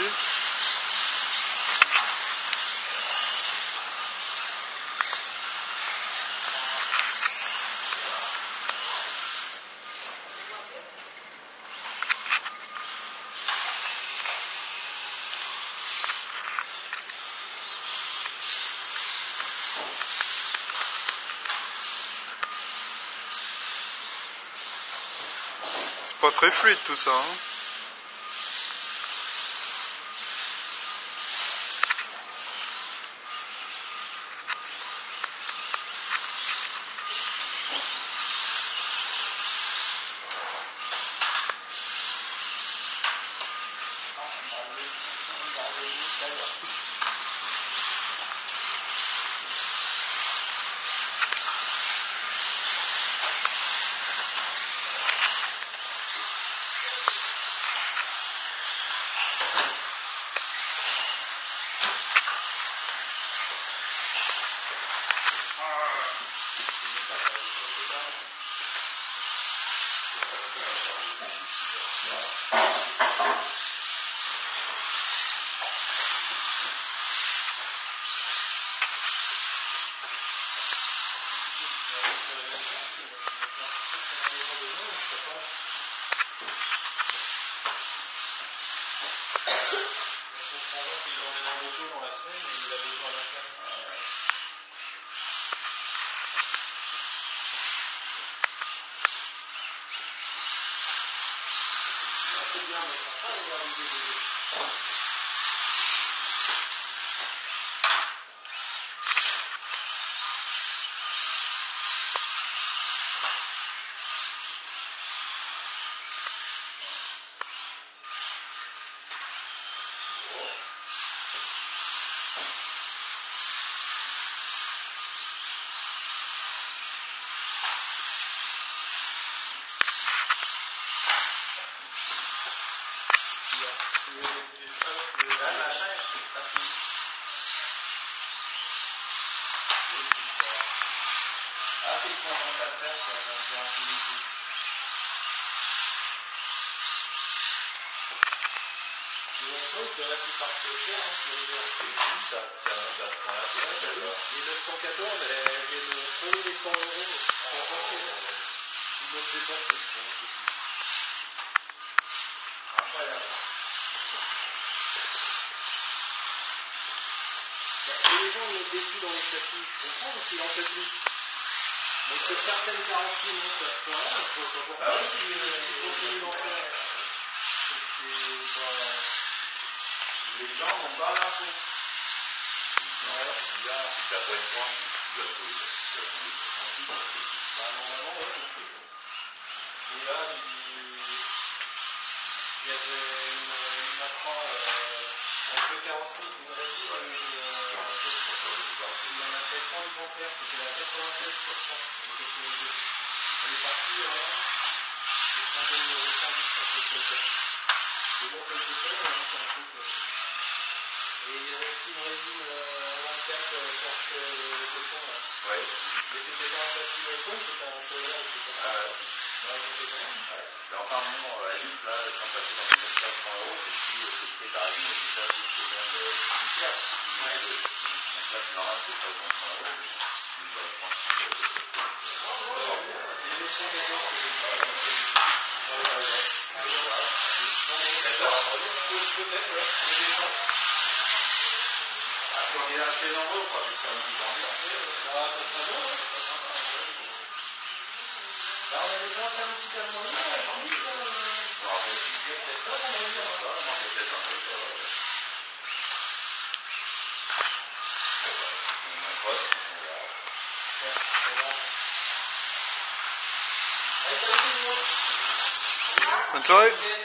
C'est pas très fluide tout ça, hein. Les 914, elle vient de prendre les 100 €. Une autre dépense. Et les gens ils mettent des sous dans les châssis, je comprends parce qu'il en fait plus. Mais que certaines garanties montent à ce point-là, je ne vois pas pourquoi ils continuent d'en faire. Les gens n'ont pas l'info. Là, si tu n'as pas une pointe, tu dois trouver ça. Normalement, ouais, on fait. Et là, il y avait une Matra en deux carrosseries d'une régie, il en a fait 100 du Panthère, c'était à 96%. Elle est partie à 110 mais bon, ça le fait faire, c'est un truc. Et il y avait aussi une résine 24 Porsche coton là. Ouais. Mais c'était pas un châssis Icon, c'était un solaire, etc. Ah ouais. Ouais, c'était quand même. Ouais. Mais enfin, bon, à la limite, là, quand tu as fait dans 500 €, c'est si c'est pris la résine, et ça, c'est quand même plus cher. Ouais. Donc là, c'est normal que tu fasses dans 100 €, mais tu dois prendre 100 €. Et les 114 que j'ai pas. Peut-être, ouais. Si on est assez nombreux, on va faire une petite ambiance. Ah, ça sera bien, ouais. Là, on avait déjà fait un petit calendrier, on a envie de faire peut-être ça, on va dire. Moi, j'ai peut-être un peu ça. On a pas, on verra. Ouais, on verra. Allez, salut tout le monde. Bonne soirée.